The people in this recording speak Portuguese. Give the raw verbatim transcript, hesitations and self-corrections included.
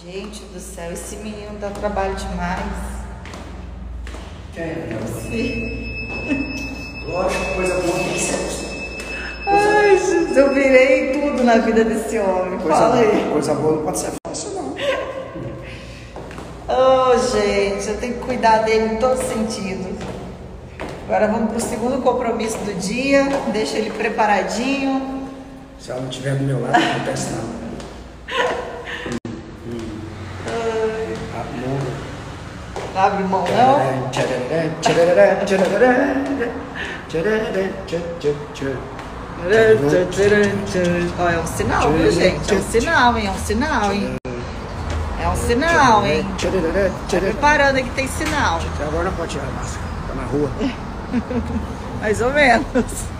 Gente do céu, esse menino dá trabalho demais. Quem é? Você. Lógico, coisa boa tem que ser. Ai, Jesus, eu virei tudo na vida desse homem. Coisa Fala boa, aí. coisa boa não pode ser fácil, não. Oh, gente, eu tenho que cuidar dele em todos os sentidos. Agora vamos pro segundo compromisso do dia. Deixa ele preparadinho. Se ela não estiver do meu lado, não acontece nada. Não abre mão, não? Ó, é um sinal, viu, gente? É um sinal, hein? É um sinal, hein? É um sinal, hein? Tá preparando aí que tem sinal. Agora não pode tirar a máscara, tá na rua. Mais ou menos.